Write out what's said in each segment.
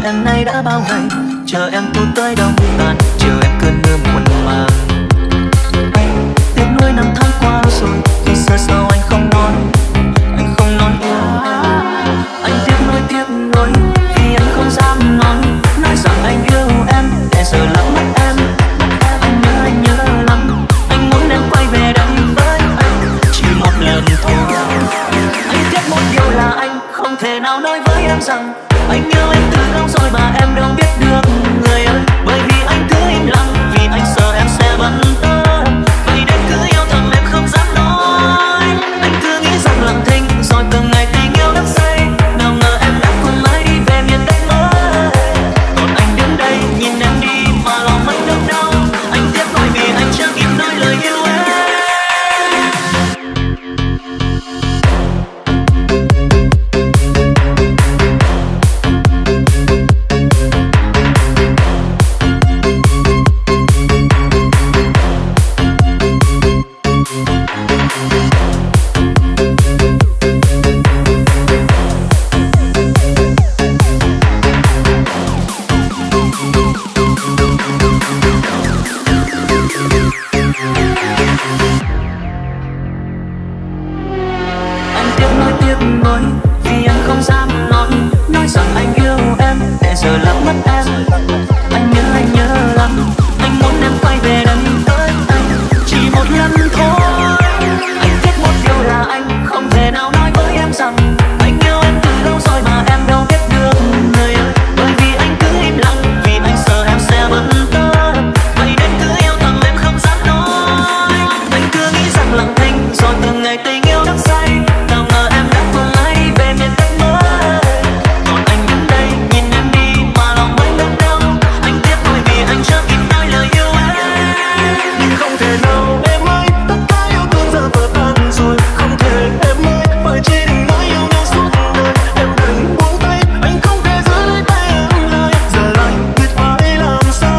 đằng nay đã bao ngày chờ em tu tới đông tàn, chiều em cơn mưa muộn màng. Anh tiếc nuối năm tháng qua rồi, vì sao anh không nói, anh không nói yêu em. Anh tiếc nuối vì anh không dám nói rằng anh yêu em, để giờ lỡ mất em. Anh nhớ lắm, anh muốn em quay về đây với anh chỉ một lần thôi. Anh tiếc một điều là anh không thể nào nói với em rằng anh yêu em từ lâu rồi mà em đâu biết được người ơi. Bởi vì anh cứ im lặng, vì anh sợ em sẽ bận tâm. Vậy nên cứ yêu thầm em không dám nói. Anh cứ nghĩ rằng lặng thinh rồi từng ngày tình yêu đắm say. Nào ngờ em đã cùng ai đi về miền Tây mới. Còn anh đứng đây nhìn em đi mà lòng anh đau đau. Anh tiếc nuối vì anh chưa kịp nói lời yêu em. Vì anh không dám nói rằng anh yêu em, để giờ lỡ mất em. Anh nhớ lắm, anh muốn em quay về đây với anh chỉ một lần thôi. Anh tiếc một điều là anh không thể nào nói với em rằng anh yêu em từ lâu rồi mà em đâu biết được người ơi. Bởi vì anh cứ im lặng, vì anh sợ em sẽ bận tâm. Vậy nên cứ yêu thầm em không dám nói. Anh cứ nghĩ rằng lặng thinh rồi từng ngày tình yêu đắm say. Nào ngờ em đã cùng ai đi về miền Tây mới. Còn anh đứng đây nhìn em đi mà lòng anh đau đau. Anh tiếc nuối vì anh chưa kịp nói lời yêu em. Nhưng không thể nào em ơi, tất cả yêu thương giờ vỡ tan rồi. Không thể em ơi, phải chỉ đừng nói yêu nhau suốt đời. Em đừng buông tay, anh không thể giữ lấy tay em lại. Giờ anh biết phải làm sao,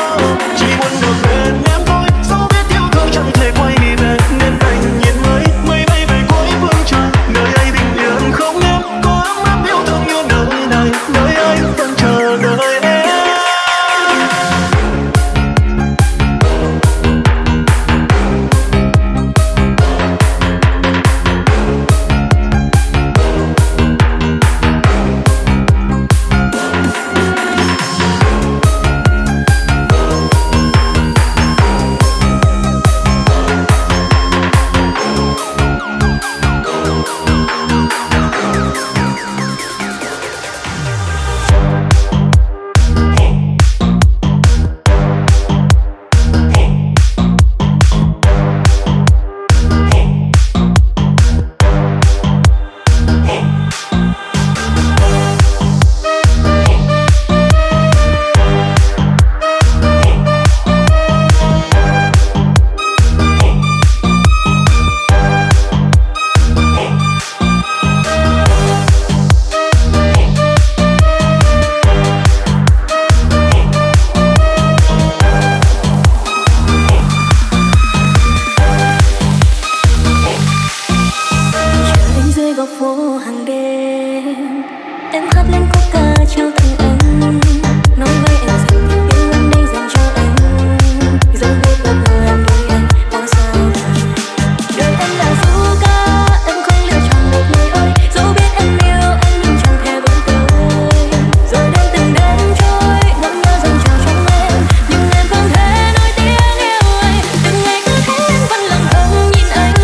chỉ muốn được bên em thôi. Dẫu biết yêu thương chẳng thể quay về, nên anh nhìn mây bay về cuối phương trời. Nơi ấy bình yên không em, có ấm áp yêu thương như nơi này. Nơi ấy vẫn chờ đợi em.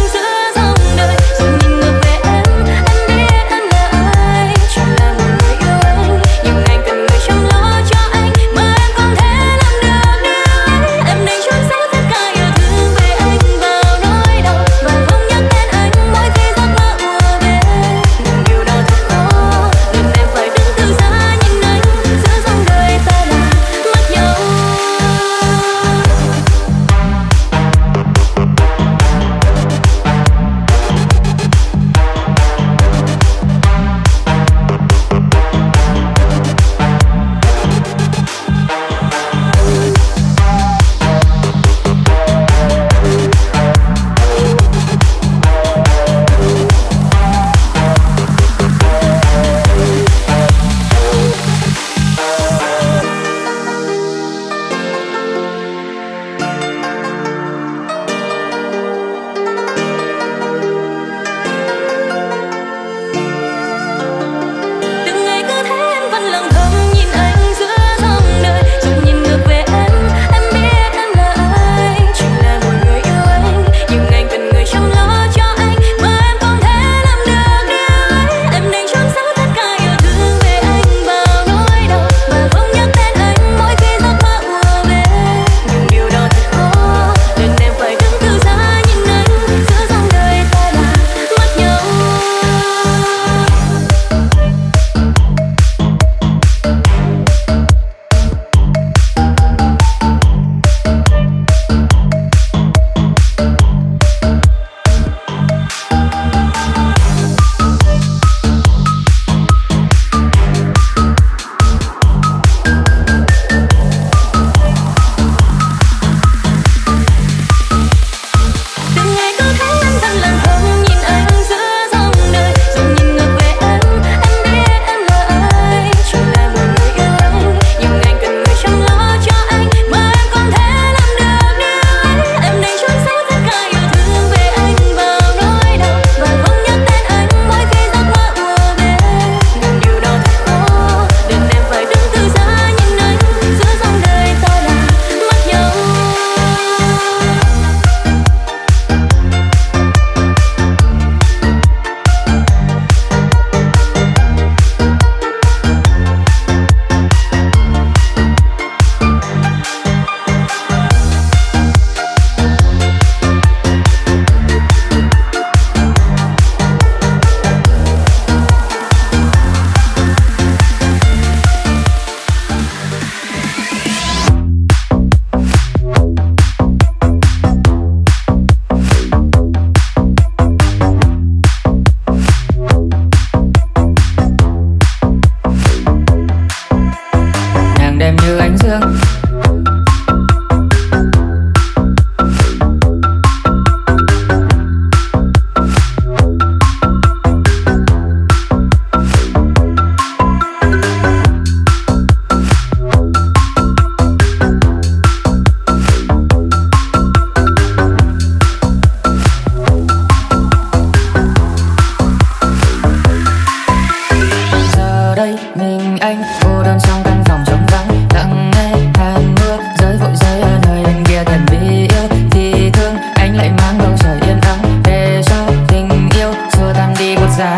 Chỉ là một người yêu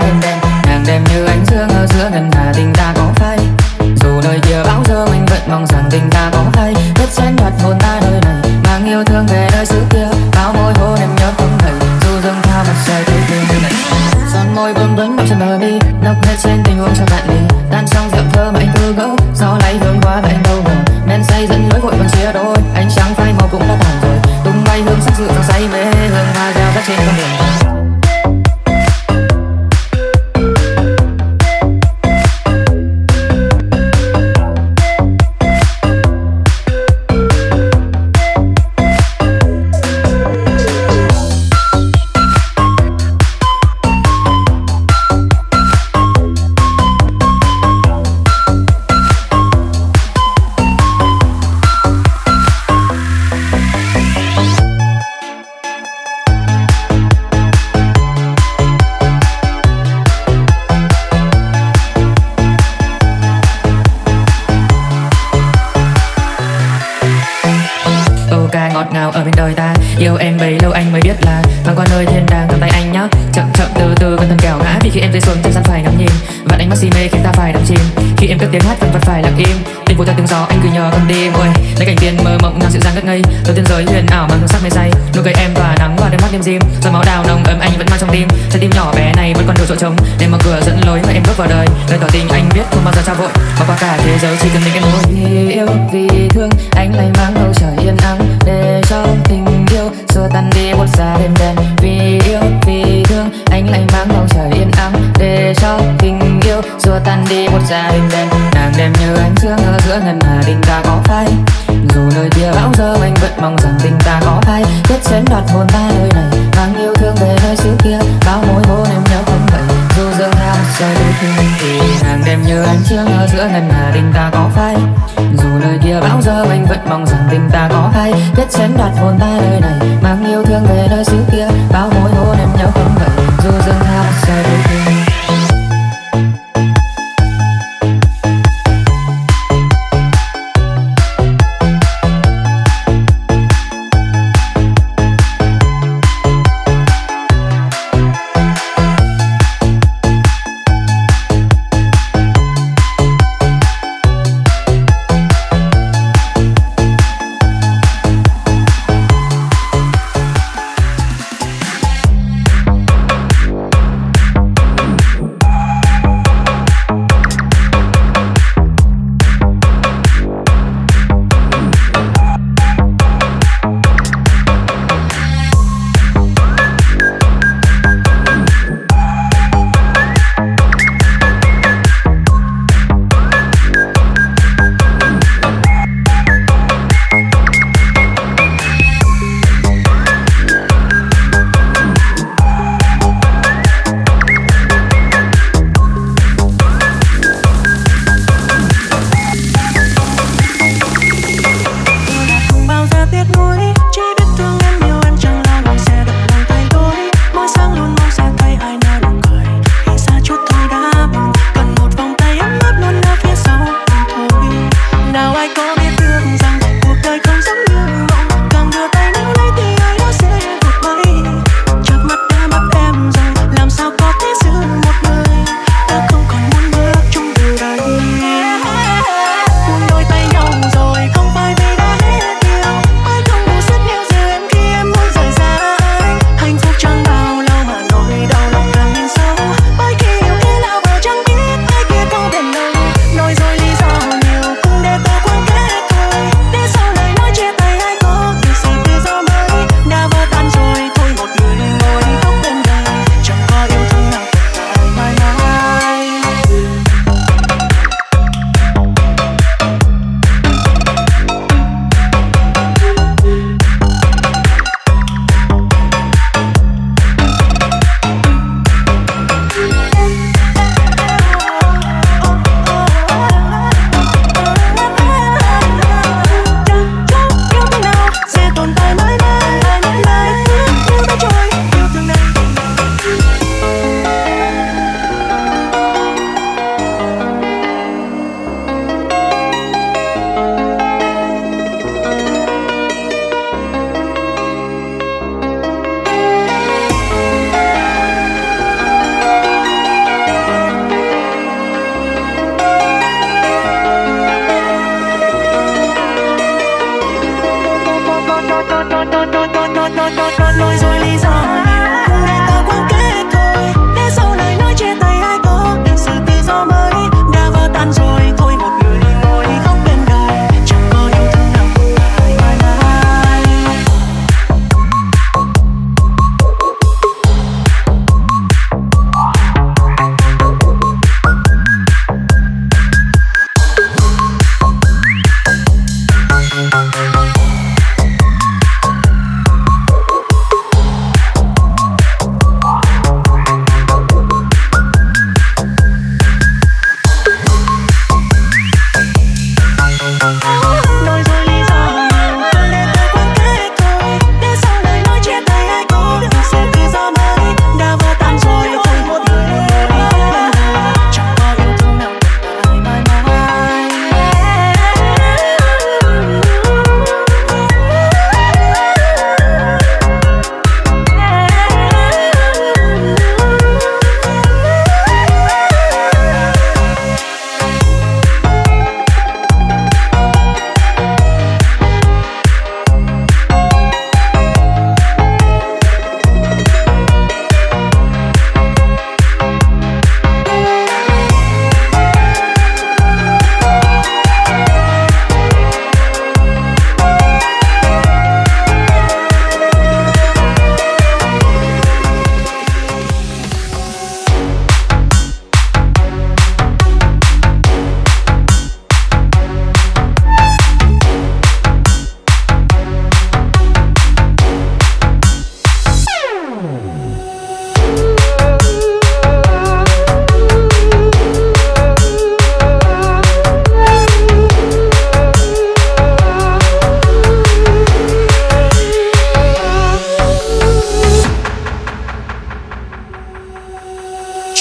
đêm đen. Nàng đêm như ánh dương ở giữa ngân hà, tình ta có phai. Dù nơi kia bão giông anh vẫn mong rằng tình ta có hay. Vết xén đoạt hồn ta nơi này, mang yêu thương về nơi xứ kia. Bao môi hôn em nhớ không thầy, dù dâng thao mặt trời tươi tươi này. Son môi vương vấn bỗng chân bờ mi, nốc hết trên tình huống cho bạn đi. Tan xong rượu thơ mà anh cứ gỡ, gió lấy hương qua và anh đâu ngờ. Men say dẫn lối vội còn chia đôi, ánh trắng phai màu cũng đã tàn rồi. Tung bay hương sắc dịu trong say mê, hương hoa reo rắt trên con đường. Ngọt ngào ở bên đời ta, yêu em bấy lâu anh mới biết là mang qua nơi thiên đàng cầm tay anh nhé. Chậm chậm từ từ cẩn thận kẻo ngã, vì khi em rơi xuống chân gian phải ngắm nhìn. Vạn ánh mắt si mê khiến ta phải đắm chìm, khi em cất tiếng hát vẫn vật phải lặng im. Tình vô theo tiếng gió anh cứ nhờ con đêm ôi, lấy cảnh tiên mơ mộng ngàn dịu dàng ngất ngây. Từ tiên giới huyền ảo mang hương sắc mê say, nụ cười em tỏa nắng vào đôi mắt đêm dim. Giọt máu đào nồng ấm anh vẫn mang trong tim, trái tim nhỏ bé này vẫn còn đủ chỗ trống để mở cửa dẫn lối mà em bước vào đời. Lời tỏ tình anh biết không bao giờ trao vội, mà qua cả thế giới chỉ cần mình em thôi. Vì yêu vì thương anh lại mang bầu trời yên ắng để cho tình yêu xua tan đi một xa đêm đen. Vì yêu vì thương anh lại mang bầu trời yên ắng để cho tình yêu xua tan đi một xa đêm đen. Nàng đêm như ánh dương ở giữa ngân hà, tình ta có phai. Dù nơi kia bão giông anh vẫn mong rằng tình ta có hay. Vết xén đoạt hồn ta nơi này, mang yêu thương về nơi xứ kia. Bao môi hôn em nhớ không vậy, dù dương theo mặt trời đôi khi. Thì nàng đêm như ánh dương ở giữa ngân hà, tình ta có phai. Dù nơi kia bão giông anh vẫn mong rằng tình ta có hay. Vết xén đoạt hồn ta nơi này, mang yêu thương về nơi xứ kia. Bao môi hôn em nhớ không vậy, dù dương theo mặt trời đôi khi.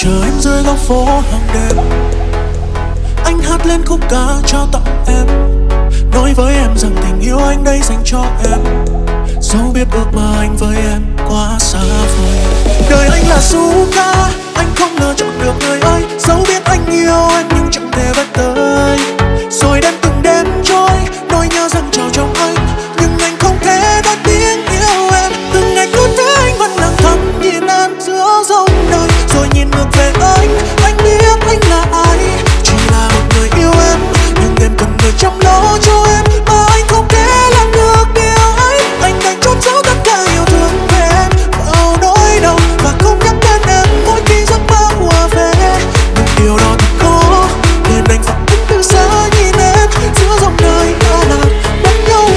chờ em dưới góc phố hàng đêm. Anh hát lên khúc ca trao tặng em, nói với em rằng tình yêu anh đây dành cho em. Dẫu biết ước mơ anh với em quá xa vời. Đời anh là du ca, anh không lựa chọn được người ơi. Dẫu biết anh yêu em nhưng chẳng thể vết tới. Rồi đêm từng đêm trôi, nỗi nhớ dâng trào trong anh, nhưng anh không thể nói tiếng yêu em. Từng ngày cứ thế anh vẫn lặng thầm nhìn em giữa dòng đời. Rồi nhìn ngược về anh biết anh là ai. Chỉ là một người yêu em, nhưng em cần người chăm lo cho em. Mà anh không thể làm được điều ấy. Anh đành trốn giấu tất cả yêu thương về em vào nỗi đau, và không nhắc đến em mỗi khi giấc mơ ùa về. Nhưng điều đó thật khó, nên anh phải đứng từ xa nhìn em giữa dòng đời đã lạc mất nhau.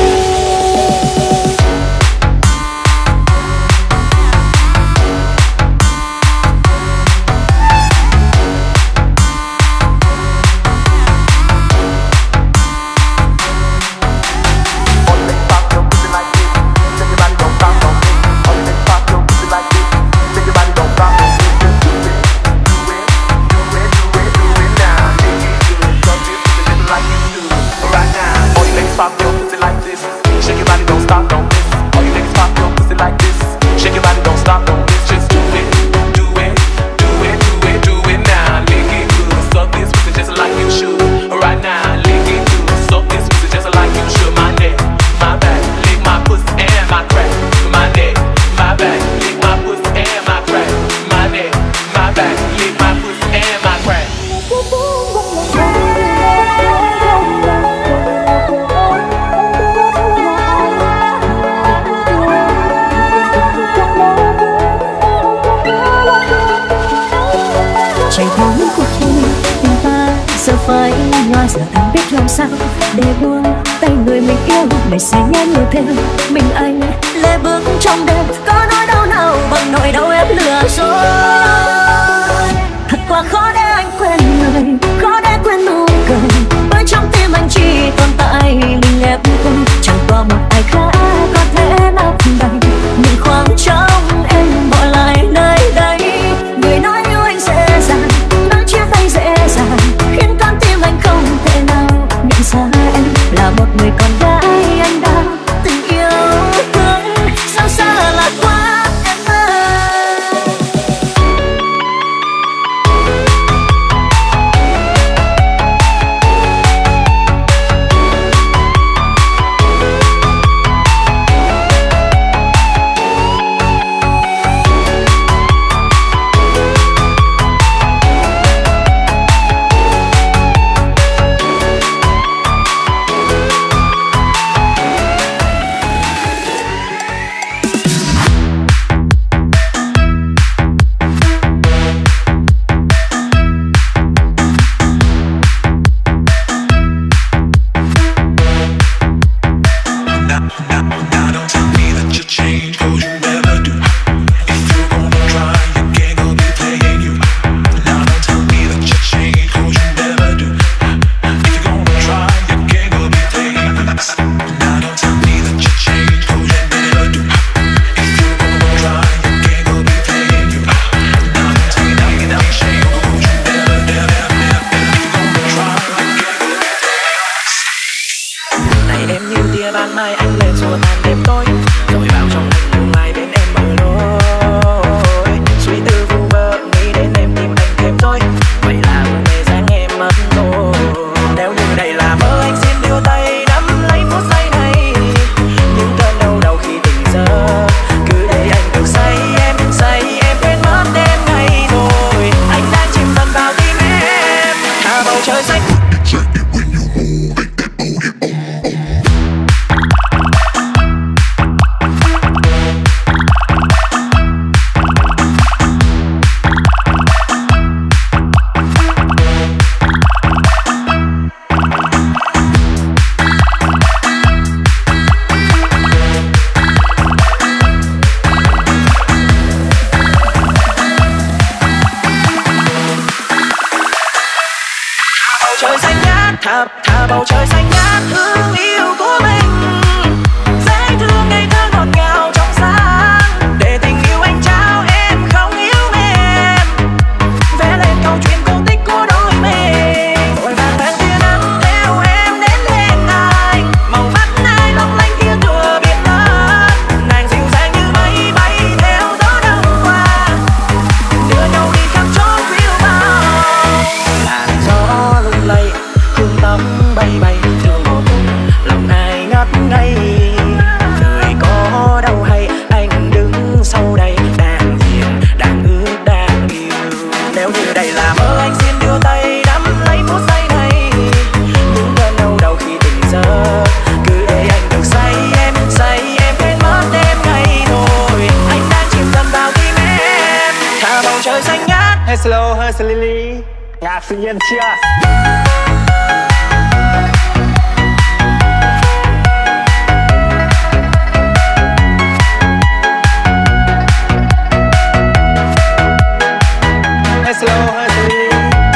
Để buông tay người mình yêu, để say nhẹ người theo mình anh lê bước trong đêm. Có nỗi đau nào bằng nỗi đau em lừa dối. Thật quá khó để anh quên người, khó để quên nụ cười. Bởi trong tim anh chỉ tồn tại mình em thôi. Chẳng có một ai khác có thể lấp đầy những khoảng trống em bỏ lại nơi đây. Người nói yêu anh dễ dàng, nói chia tay dễ dàng, khiến con tim anh không thể nào nhận ra em là một người con gái anh đã từng yêu thương. Sao xa lạ quá em ơi. thả bầu trời xanh ngát thương yêu của mình, dễ thương ngây thơ ngọt ngào trong sáng, để tình yêu anh trao em không yêu em. Về đời là mơ, anh xin đưa tay nắm lấy phút giây này. Những cơn đau đầu khi tỉnh giấc, cứ để anh được say em quên mất đêm ngày thôi. Anh đang chìm dần vào tim em, thả bầu trời xanh ngát. Hey slow, hey Lily, ngạc tự nhiên chưa? Slow, Lily.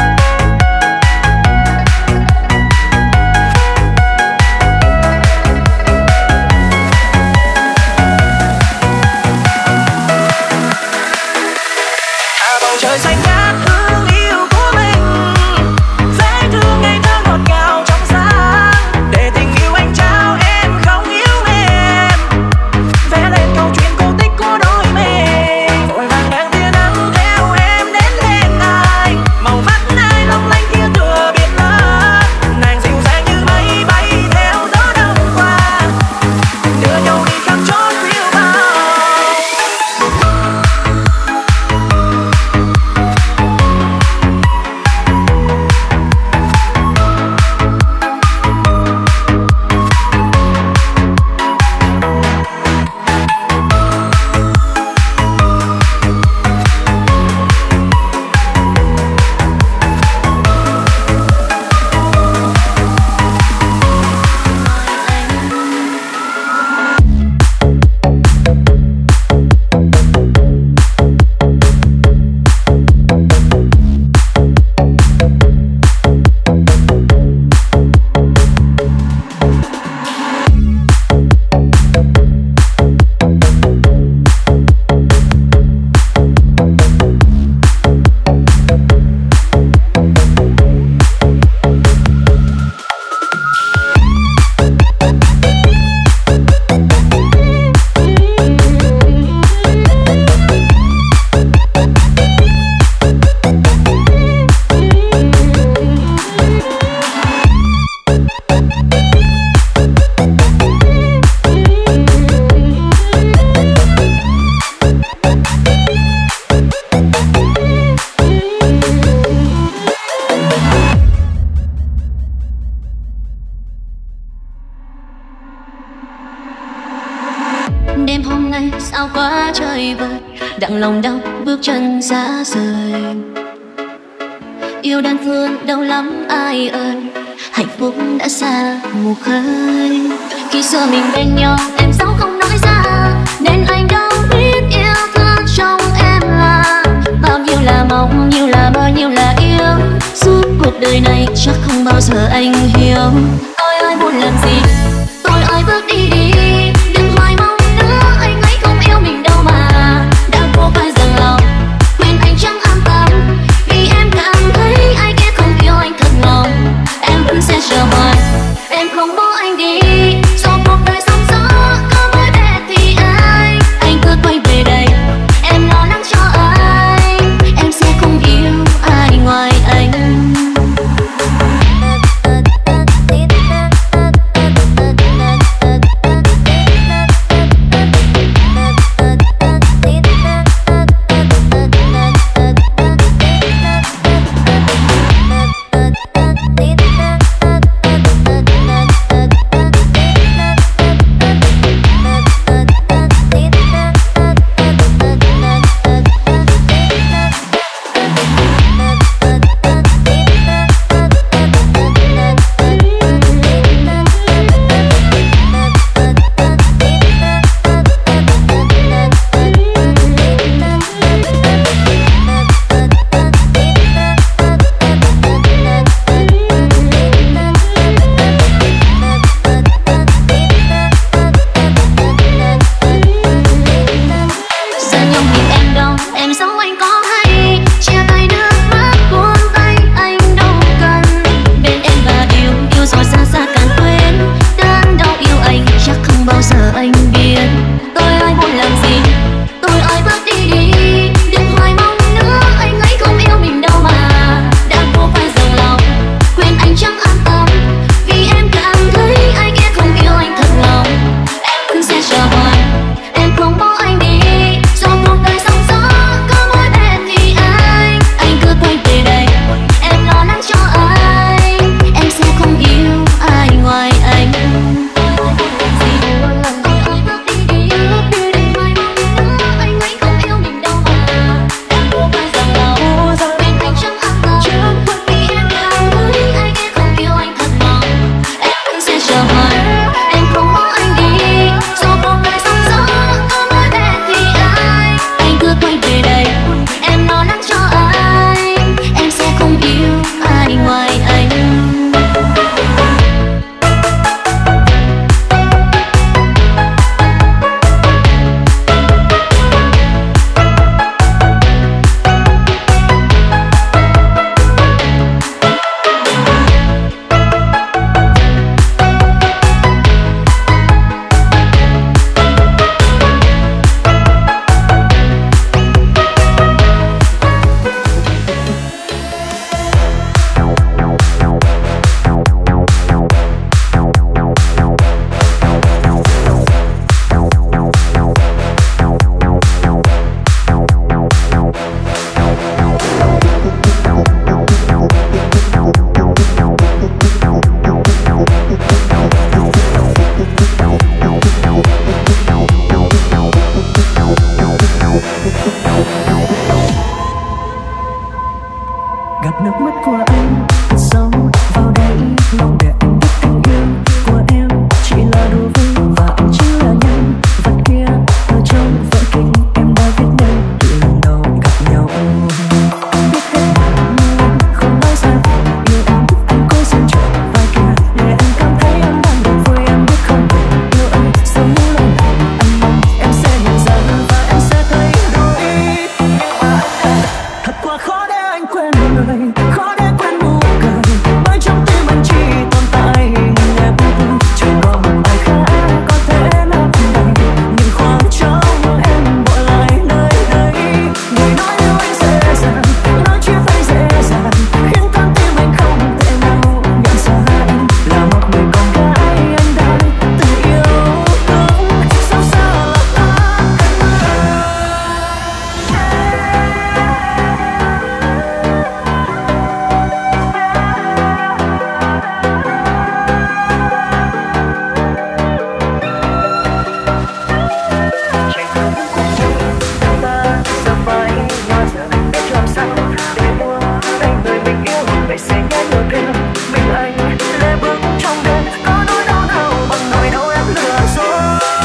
Thả bầu trời xanh ngát hương yêu của mình, dễ thương ngây thơ ngọt ngào trong sáng. Để tình yêu anh trao em không yêu em, vẽ lên câu chuyện cổ tích của đôi mình. Vội vàng đang tia nắng theo em đến bên ai, màu mắt ai long lanh kia tựa biển lớn. Nàng dịu dàng như mây bay theo gió đông qua, đưa nhau đi khắp chốn phiêu bạt. Đêm hôm nay sao quá trời vời, đặng lòng đau bước chân xa rời. Yêu đơn phương đau lắm ai ơi, hạnh phúc đã xa mù khơi. Khi xưa mình bên nhau em sao không nói ra, nên anh đâu biết yêu thương trong em là bao nhiêu là mong, nhiêu là mơ, nhiêu là yêu. Suốt cuộc đời này chắc không bao giờ anh hiểu. Tôi ơi muốn làm gì, tôi ơi bước đi đi, đừng hoài mong nữa anh ấy không yêu mình đâu mà. Đã cố phải dừng lòng, quên anh chẳng an tâm, vì em cảm thấy ai kia không yêu anh thật lòng. Em vẫn sẽ chờ hoài, em không bỏ anh đi. Dù cuộc đời sóng gió có mới đẹp thì anh cứ quay về đây. Em lo lắng cho anh, em sẽ không yêu ai ngoài anh. gạt nước mắt của anh thật sâu vào đây, mong để anh biết tình yêu của em chỉ là đùa vui và anh chính là nhân vật kia ở trong vở kịch em đã viết nên lần đầu gặp nhau. Anh biết hết nhưng không nói ra yêu em, anh cố xin trở vai kia để anh cảm thấy em đang được vui. Em biết không thể yêu anh giống như lần đầu, anh mong em sẽ nhận ra và em sẽ thấy đôi. Thật quá khó để anh quên người, khó để quên nụ cười, bởi trong tim anh chỉ tồn tại hình em. Chẳng có một ai khác có thể lấp đầy những khoảng trống em bỏ lại nơi đây. Người nói yêu anh dễ dàng, nói chia tay dễ dàng, khiến con tim anh không thể nào nhận ra anh là một người con gái anh đang từng yêu thương. Sao xa là ta giờ phải nói giờ biết làm sao để mua anh người mình yêu vậy sẽ nhớ nhiều thêm mình anh lê bước trong đêm có nỗi đau nào bằng nỗi đau em lừa dối.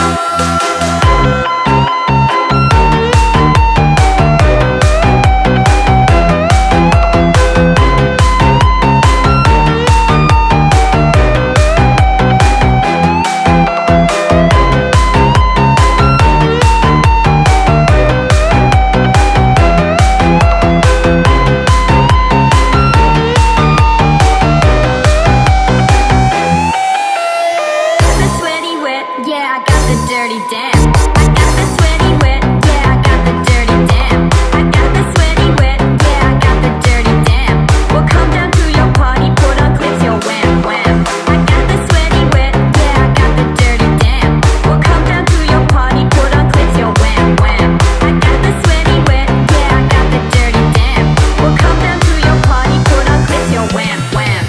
The sweaty wet, yeah, I got the dirty damn. I got the sweaty wet, yeah, I got the dirty damn. I got the sweaty wet, yeah, I got the dirty damn. We'll come down to your party, put on clips, yo wham wham. I got the sweaty wet, yeah, I got the dirty damn. We'll come down to your party, put on clips, yo wham wham. I got the sweaty wet, yeah, I got the dirty damn. We'll come down to your party, put on clips, yo wham wham.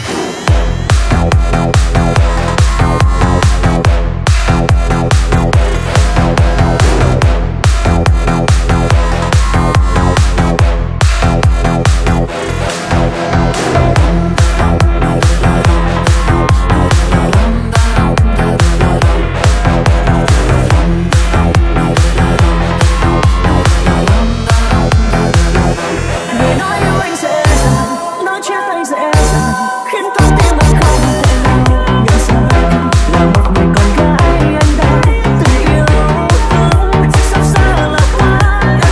Người nói yêu anh dễ dàng, nói chia tay dễ dàng, khiến con tim anh không thể nào nhận ra là một người con gái anh đã từng yêu thương. Sao xa là ta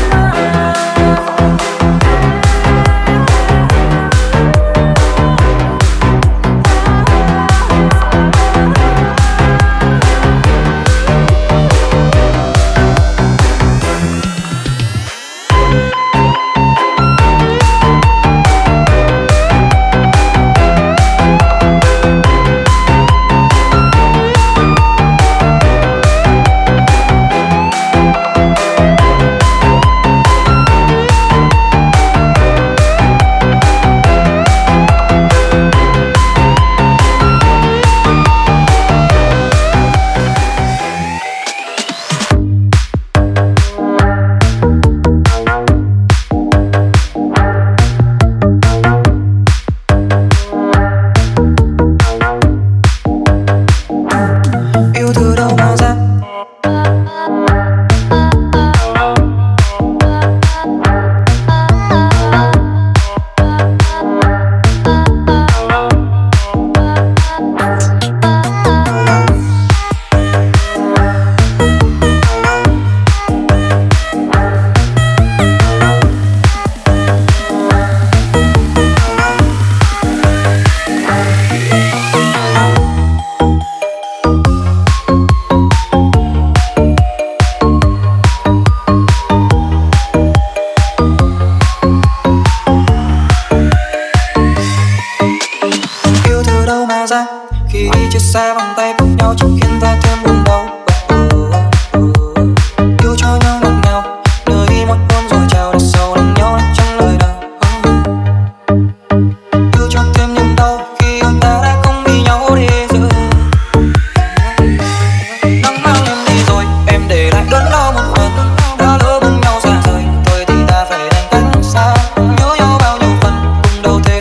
yêu từ đâu mà ra. Yêu từ đâu mà ra khi chia xa vòng tay của nhau chẳng khiến ta thêm buồn đau. Yêu cho nhau ngọt ngào, nơi một hôn rồi chào để sâu lắng nhau trong lời nào. Yêu cho thêm niềm đau khi yêu ta đã không bị nhau đi giờ. Nắng mang em đi rồi, em để lại đớn đau một phần. Đã lỡ bên nhau xa rời, thôi thì ta phải đành cách xa. Nhớ nhau bao nhiêu phần, cùng đâu thể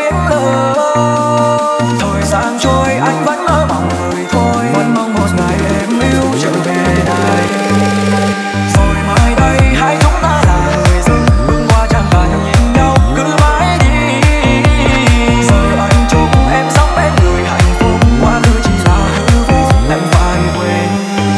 đến lớn. Thời gian trôi anh vẫn mơ mộng người thôi, vẫn mong một ngày em yêu trở về đây. Rồi mai đây hai chúng ta là người dưng bước qua chẳng cần nhìn nhau cứ mãi đi. Giờ anh chúc em sống bên người hạnh phúc, quá khứ chỉ là hư vô em phải quên.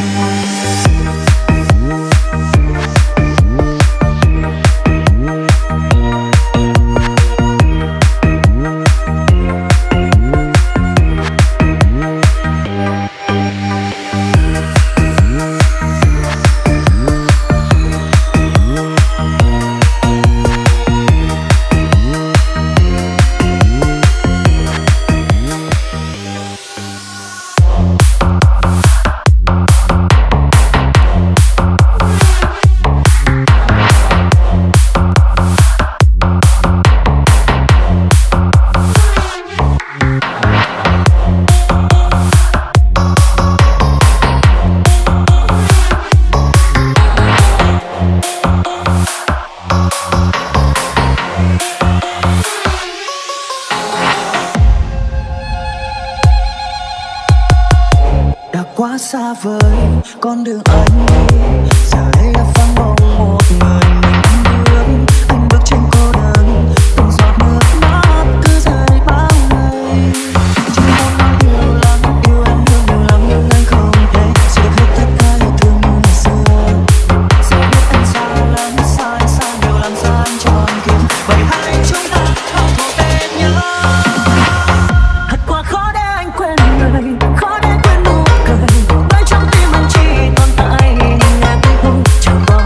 Đã quá xa vời con đường anh đi, giờ đây đã vắng bóng một người mình anh bước trên cô đơn, từng giọt nước mắt cứ rơi bao ngày. Chỉ mong nói yêu lắm, yêu em nhiều lắm nhưng anh không thể giữ được hết tất cả yêu thương như ngày xưa. Giờ biết anh xa lắm, xa anh xa nhiều làm sao anh tròn kiếm, vậy hai chúng ta không thuộc bên nhau. Thật quá khó để anh quên người, khó để quên nụ cười, bởi trong tim anh chỉ tồn tại hình em thôi. Chẳng có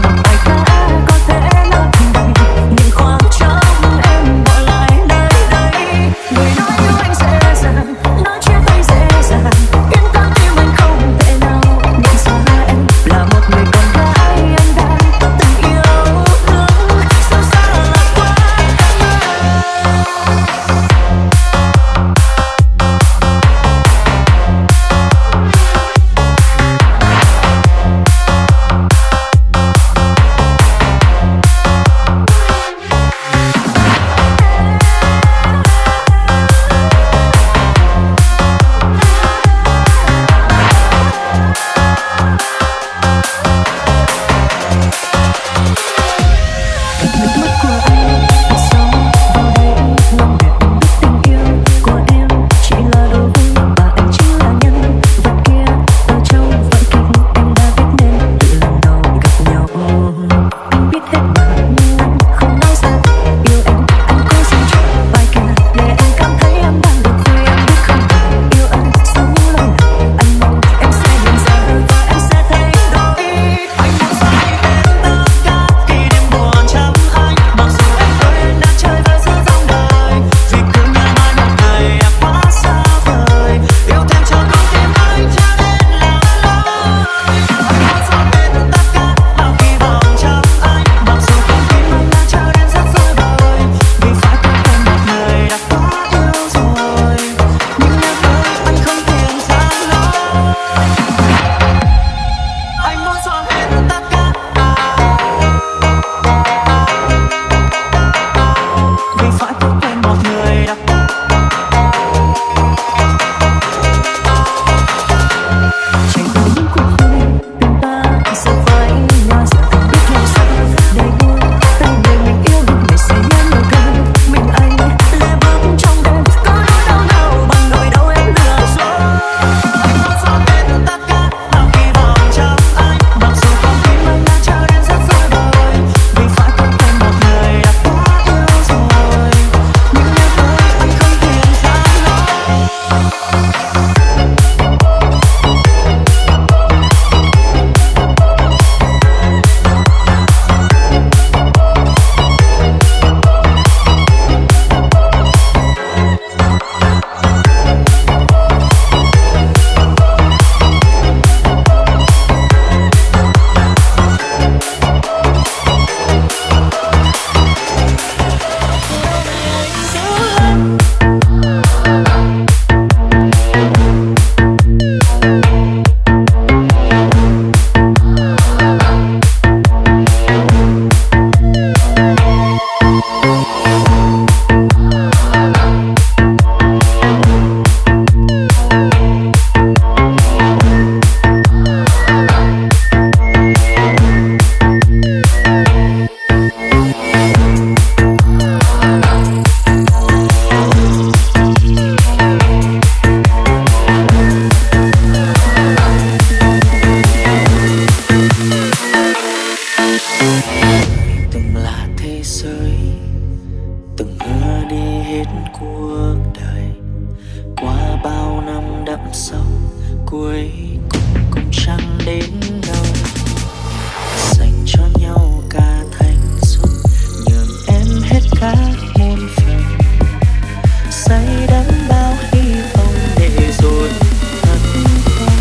cuộc đời qua bao năm đậm sâu, cuối cùng cũng chẳng đến đâu. Dành cho nhau cả thanh xuân, nhường em hết các muôn phần, say đắm bao hy vọng để rồi thất vọng.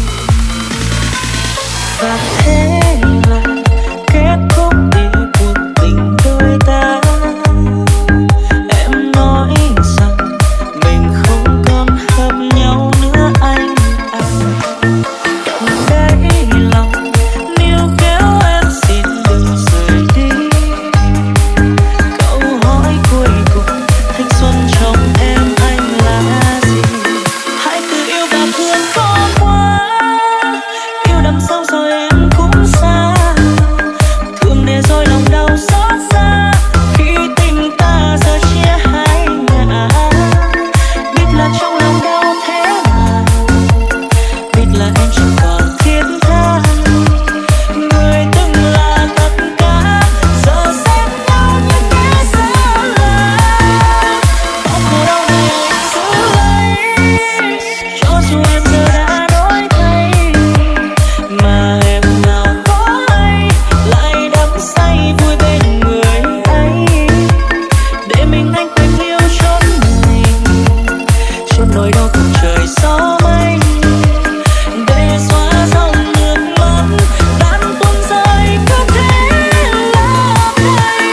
Và thế là kết thúc đi cuộc tình đôi ta. Em nói rằng mình không còn hợp nhau nữa anh à. Động đáy lòng níu kéo em xin đừng rời đi. Câu hỏi cuối cùng thanh xuân trong em anh là gì? Hãy tự yêu và thương có quá, yêu đắm sâu rồi em cũng xa. Thương để rồi lòng đau xót xa khi tình ta giờ chia hai ngả. Biết là trong lòng đau thế nào, biết là em chẳng còn thiết tha. Người từng là tất cả giờ xem nhau như kẻ xa lạ. Có khổ đau này anh giữ lấy, cho dù em giờ đã đổi thay. Mà em nào có hay lại đắm say vui bên người ấy, để mình anh quên yêu chốn mình, chốn nỗi đau cùng trời gió mây, để xóa dòng nước mắt tan tuôn rơi cứ thế lấp đầy.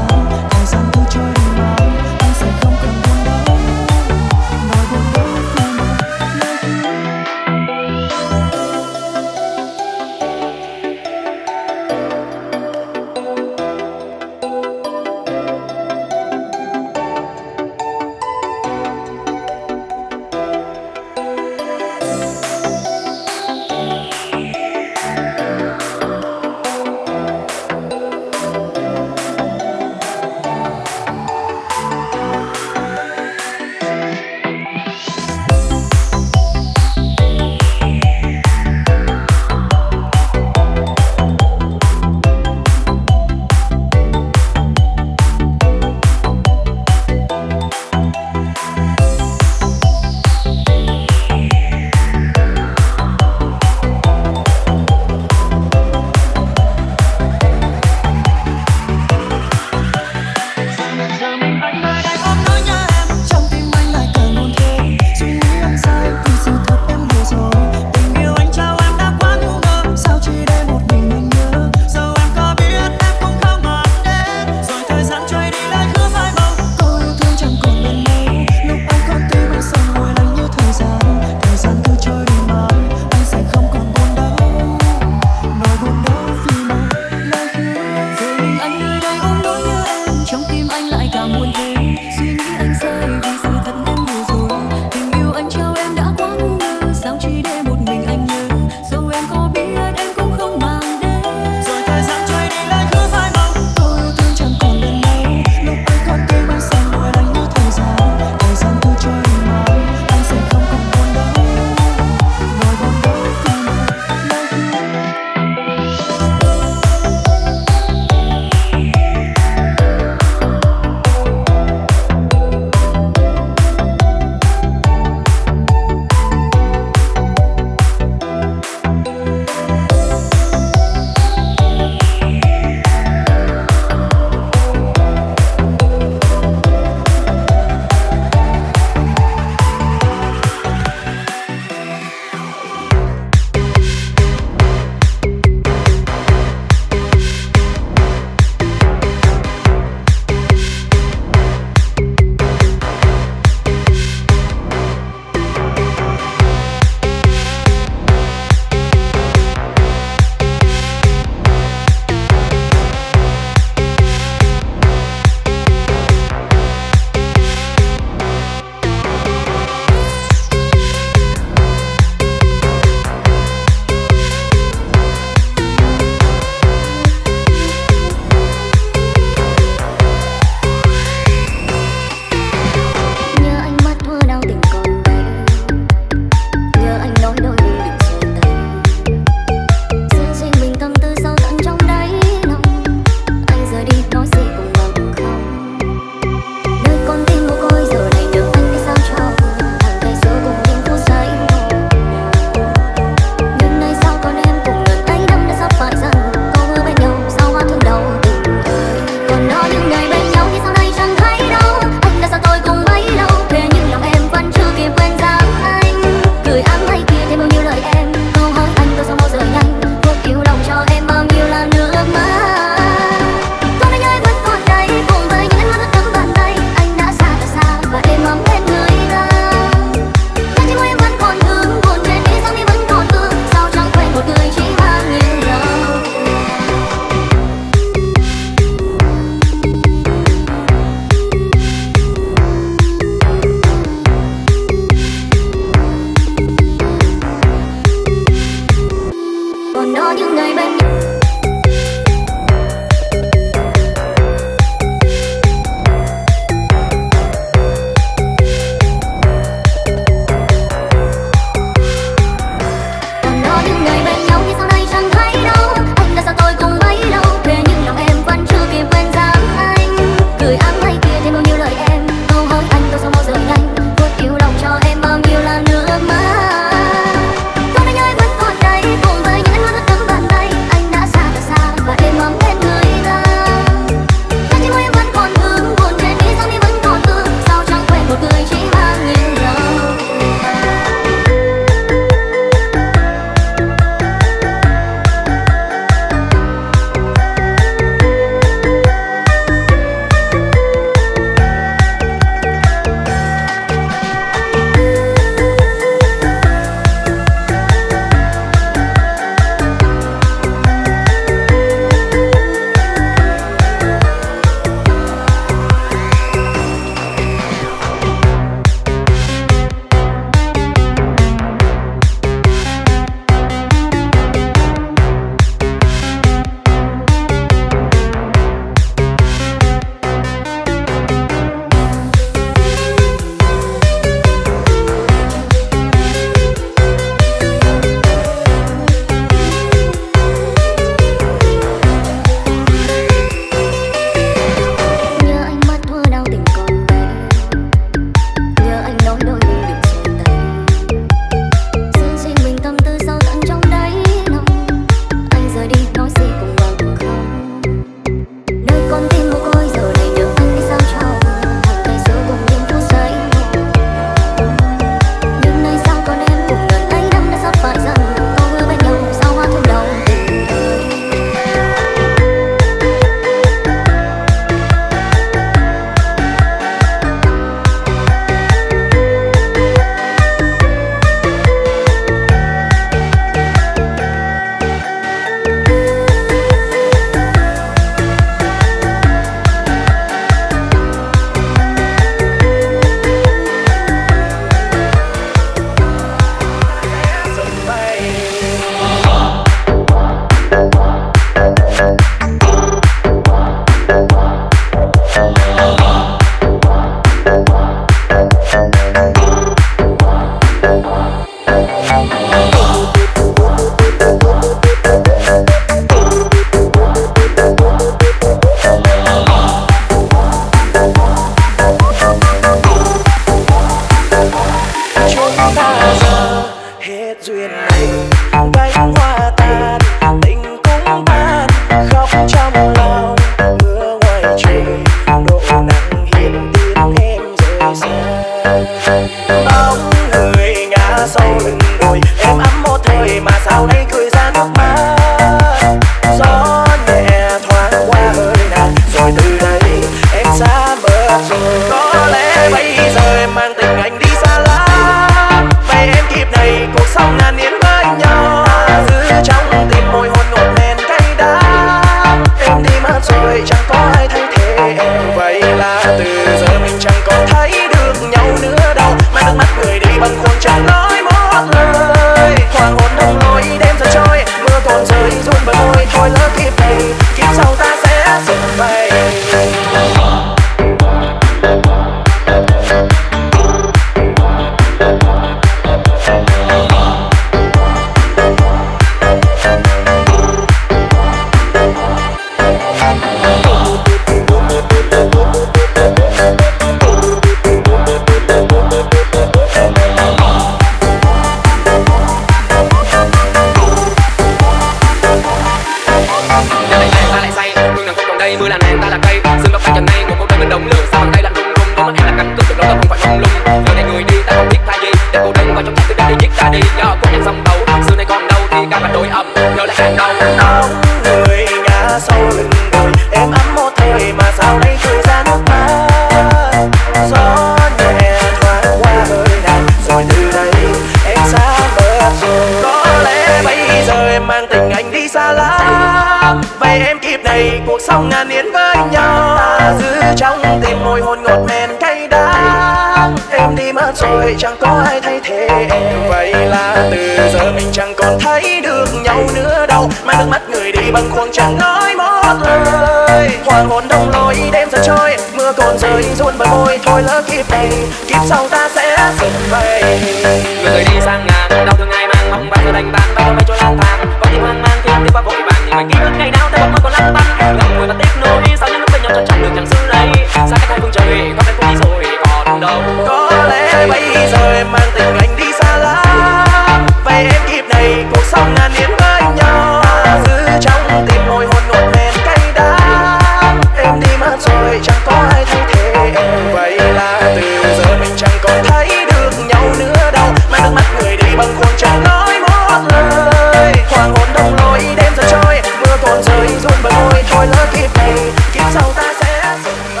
cuộc sống ngàn niên với nhau. Ta giữ trong tim môi hôn ngọt men cay đắng. Em đi mất rồi chẳng có ai thay thế em. Vậy là từ giờ mình chẳng còn thấy được nhau nữa đâu. Mà nước mắt người đi bằng khuôn chẳng nói một lời. Hoàng hôn đông lối đêm dần trôi, mưa còn rơi run bờ môi. Thôi lỡ kiếp này, kiếp sau ta sẽ dừng về. Người rời đi sang ngàn, đau thương ai mang mong bao giờ đánh tan. Bao mây trôi lang thang, con tim hoang mang khi em đi qua vội vàng. Thì mảnh ký ức ngày nào ta vẫn còn lăn tăn. Ngậm ngùi và tiếc nuối, sao những lúc bên nhau trọn chẳng được chẳng xứ lấy. Xa cách hai phương trời, con em cũng đi rồi còn đâu. Có lẽ bây giờ em mang tình anh đi xa lắm. Vậy em kiếp này cuộc sống ngàn niên với nhau. Giữ trong tim môi hôn ngọt men cay đắng. Em đi mất rồi chẳng có ai thay thế em. Vậy là từ giờ mình chẳng còn thấy được nhau nữa đâu. Mà nước mắt người đi bằng khuôn chẳng nói một lời. Hoàng hôn đông lối đêm dần trôi, mưa còn rơi run bờ môi. Thôi lỡ kiếp này, kiếp sau ta sẽ dừng về.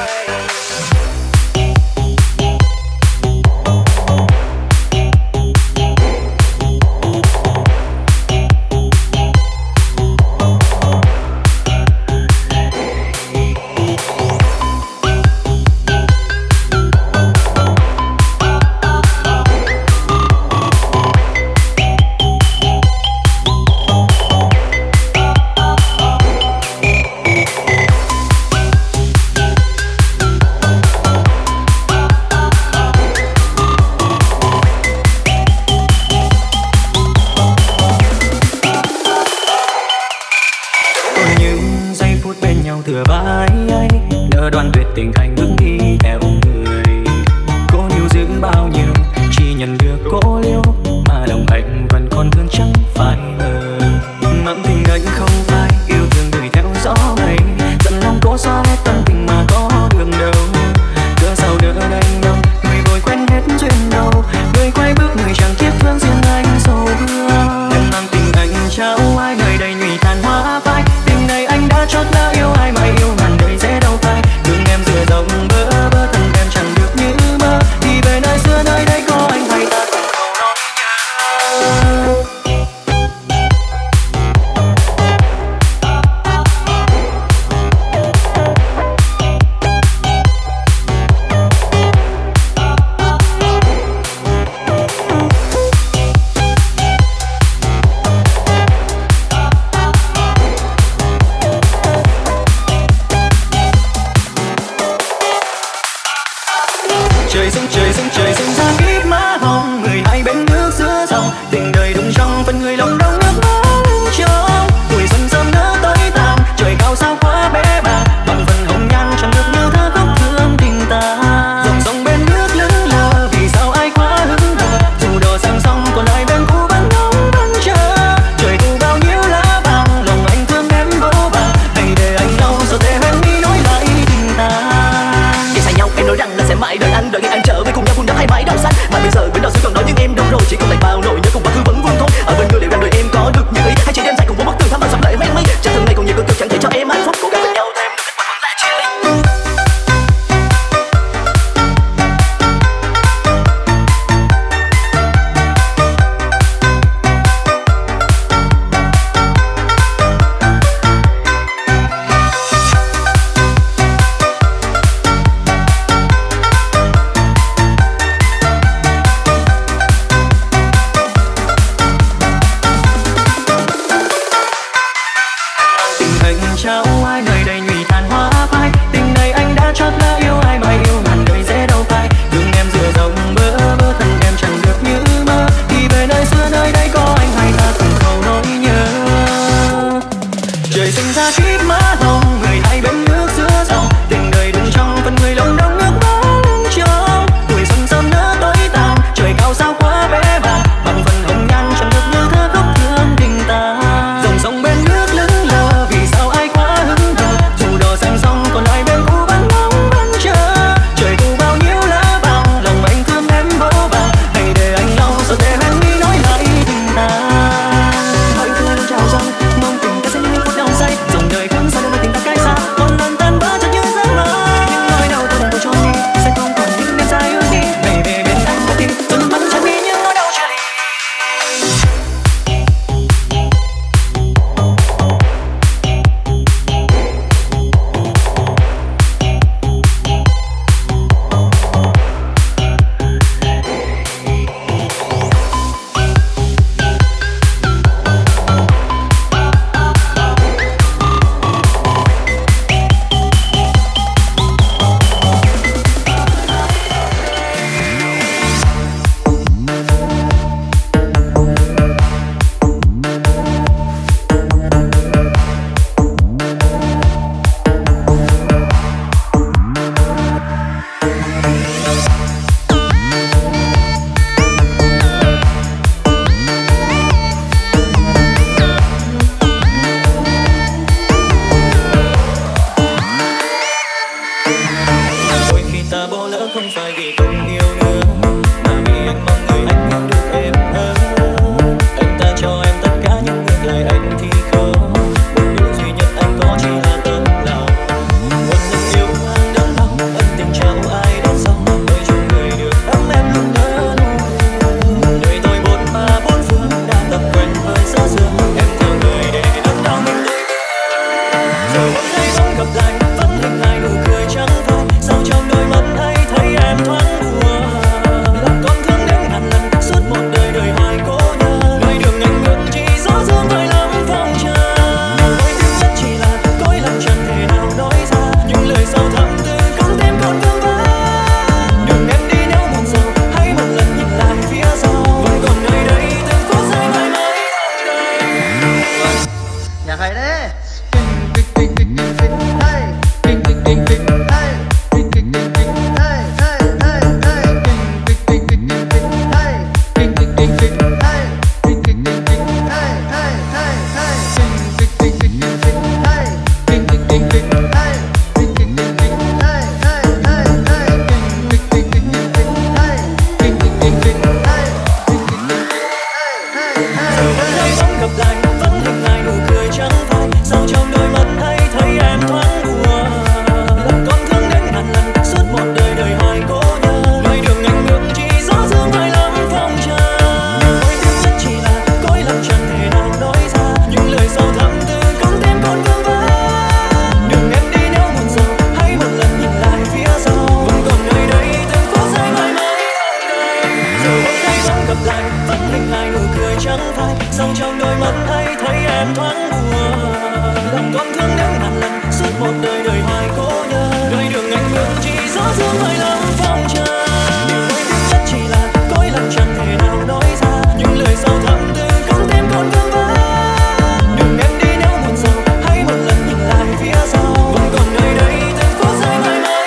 gặp lại vẫn hình hài nụ cười trắng phai, song trong đôi mắt ấy thấy em thoáng buồn. Lòng con thương đến ngàn lần, suốt một đời đời hoài cố nhớ. Đời đường anh bước chỉ gió sương hơi lắm phong trần. Điều anh biết nhất chỉ là cõi lòng chẳng thể nào nói ra những lời sâu thẳm từ con tim còn vương vấn. Đừng em đi nếu buồn sầu, hãy một lần nhìn lại phía sau, vẫn còn nơi đây từng phút giây mãi mãi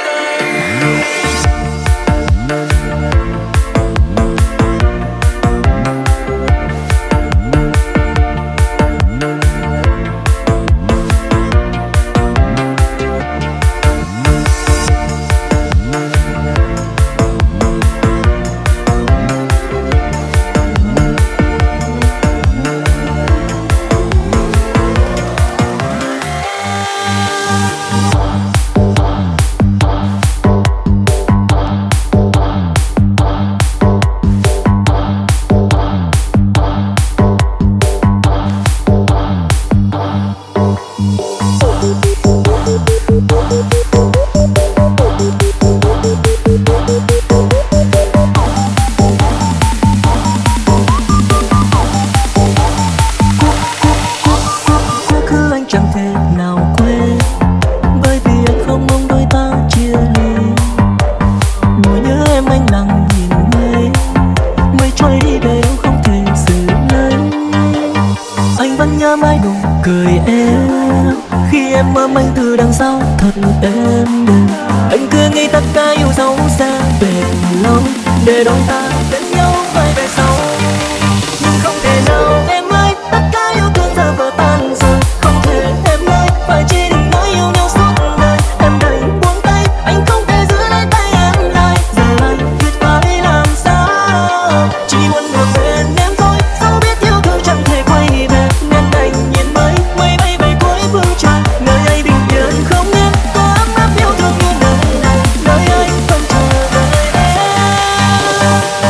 để đôi ta bên nhau mãi về sau. Nhưng không thể nào em ơi, tất cả yêu thương giờ vỡ tan rồi. Không thể em ơi, phải chỉ đừng nói yêu nhau suốt đời. Em đành buông tay, anh không thể giữ lấy tay em lại. Giờ anh biết phải làm sao, chỉ muốn được bên em thôi. Dẫu biết yêu thương chẳng thể quay về, nên đành nhìn mây mây bay về cuối phương trời. Nơi ấy bình yên không em, có ấm áp yêu thương như nơi này. Nơi ấy không chờ đợi em.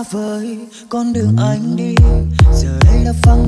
với con đường anh đi. Giờ đây là phăng